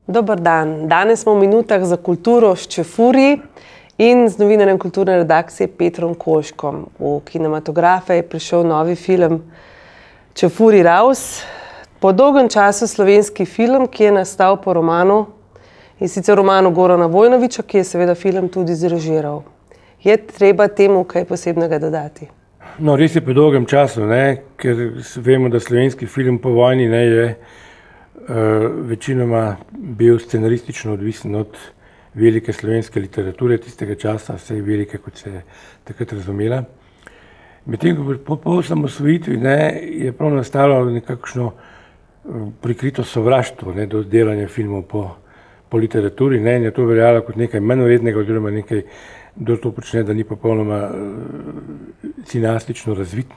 Dober dan. Danes smo v minutah za kulturo s Čefurji in z novinarjem kulturne redakcije Petrom Koškom. V kinematografe je prišel novi film Čefurji Raus. Po dolgem času slovenski film, ki je nastal po romanu, in sicer romanu Gorana Vojnovića, ki je seveda film tudi zrežiral. Je treba temu kaj posebnega dodati? No, res je po dolgem času, ker vemo, da slovenski film po vojni je večinoma bil scenaristično odvisen od velike slovenske literature tistega časa, vse velike, kot se je takrat razumela. Medtem ko po osamosvojitvi je prav nastalo nekakšno prikrito sovraštvo do delanja filmov po literaturi, in je to veljalo kot nekaj manj vrednega oziroma nekaj, kdo to počne, da ni popolnoma cineastično razvit.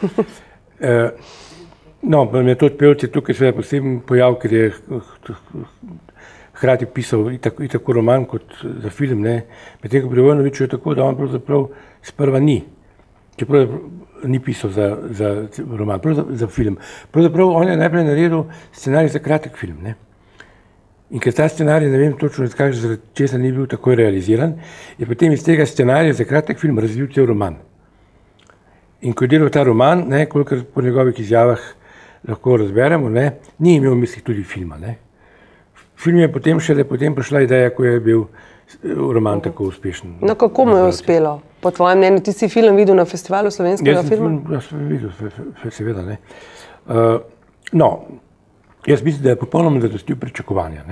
No, Metod Pevec je tukaj seveda poseben pojav, ker je hkrati pisal i tako roman kot za film, medtem ko pri Vojnoviću je tako, da on pravzaprav sprva ni, čeprav ni pisal za roman, za film. Pravzaprav on je najprej naredil scenarij za kratek film, In ker ta scenarij, ne vem točno, zaradi česa ni bil takoj realiziran, je potem iz tega scenarija za kratek film razvil cel roman. In ko je delal ta roman, kolikor po njegovih izjavah lahko razberemo, ni imel v mislih tudi filma. Film je potem šele prišla ideja, ko je bil roman tako uspešen. No, kako mu je uspelo? Po tvojem mnenju, ti si film videl na festivalu slovenskega filma? Jaz sem videl, seveda. No, jaz mislim, da je popolnoma zadostil pričakovanja.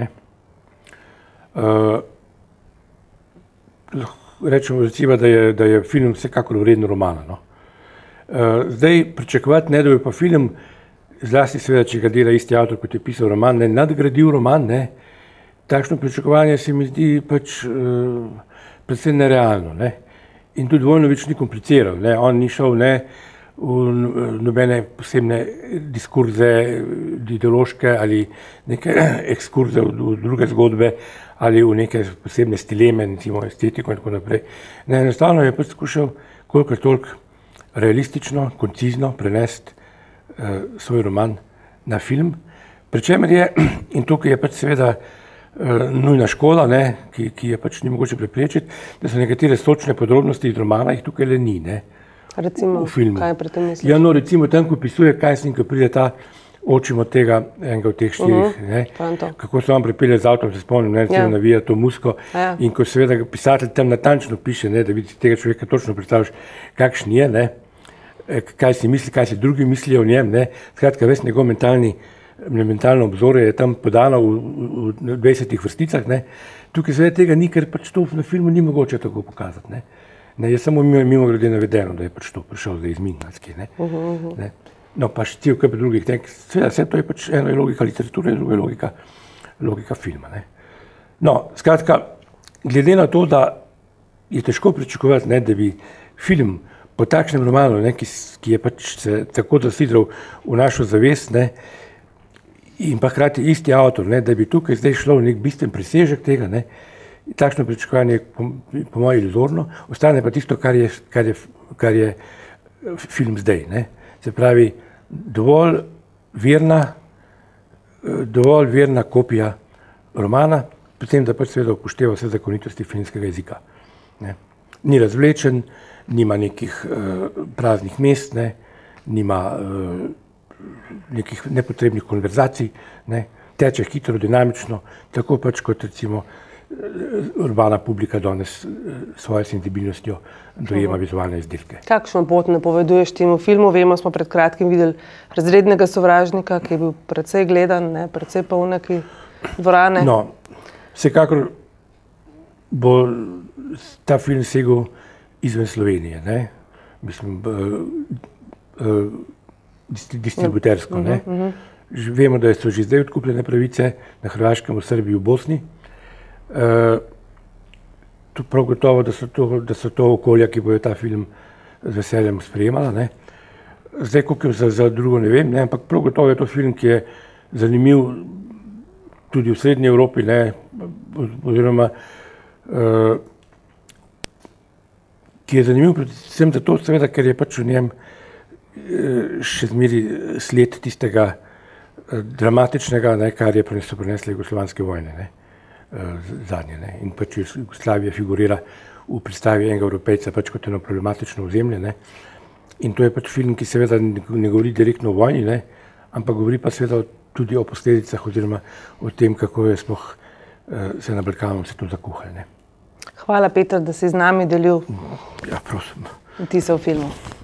Rečemo recimo, da je film vsekakor vreden romana. Zdaj pričakovati, da bi pa film, zlasti seveda, če ga dela isti avtor, kot je pisal roman, nadgradil roman, takšno pričakovanje se mi zdi predvsem nerealno. In tudi Vojnović ni kompliciral, on ni šel v nobene posebne diskurze ideološke ali neke ekskurze v druge zgodbe ali v neke posebne stileme, recimo estetiko in tako naprej. Enostavno je skušal kolikor toliko realistično, koncizno prenesti svoj roman na film, pri čemer je, in tukaj je seveda nujna škoda, ki je ni mogoče preprečiti, da so nekatere sočne podrobnosti iz romana, jih tukaj le ni. Recimo, kaj pri tem misliš? Ja, no, recimo tam, ko opisuje, kaj s njim, ko pride ta očim od tega, enega od teh štirih, kako se on pripelje z avtom, se spomnim, recimo navija to musko, in ko seveda pisatelj tam natančno piše, da vidiš tega človeka točno predstaviš, kakšen je, kaj si misli, kaj si drugi mislijo o njem, skratka, ves njegov mentalno obzorje je tam podano v 20 vrsticah, tukaj seveda tega ni, ker to na filmu ni mogoče tako pokazati, je samo mimogrede navedeno, da je to prišel zdaj iz Minghalske, no pa še cel kup drugih, seveda vse to je eno je logika literature, druga je logika filma, no, skratka, glede na to, da je težko pričakovati, da bi film po takšnem romanu, ki je se tako zasidral v našo zavest, in pa hkrati isti avtor, da bi tukaj zdaj šlo v nek bistven presežek tega, takšno pričakovanje je po mojem iluzorno, ostane pa tisto, kar je film zdaj. Se pravi, dovolj verna kopija romana, predvsem da seveda upošteva vse zakonitosti filmskega jezika. Ni razvlečen, nima nekih praznih mest, nima nekih nepotrebnih konverzacij, teče hitro, dinamično, tako kot recimo urbana publika danes svojo senzibilnostjo dojema vizualne izdelke. Kakšno pot napoveduješ temu filmu? Vemo, smo pred kratkim videli Razrednega sovražnika, ki je bil precej gledan, precej polnaki dvorane. No, vsekakor bo ta film segel izven Slovenije, mislim, distributersko. Vemo, da so že zdaj odkupljene pravice na Hrvaškem, v Srbiji, v Bosni. Prav gotovo, da so to okolja, ki bojo ta film z veseljem sprejemala. Zdaj, koliko za drugo ne vem, ampak prav gotovo je to film, ki je zanimiv tudi v Srednji Evropi, oziroma ki je zanimiv predvsem zato, seveda, ker je v njem še zmeri sled tistega dramatičnega, kar je prinesle jugoslovanske vojne, zadnje. In pač Jugoslavija figurira v predstavi enega Evropejca pač kot eno problematično ozemlje. In to je pač film, ki seveda ne govori direktno o vojni, ampak govori pa seveda tudi o posledicah oziroma o tem, kako je sploh se na Balkanu vse to zakuhalo. Hvala, Peter, da si z nami delil ja, prosim. vtise v filmu.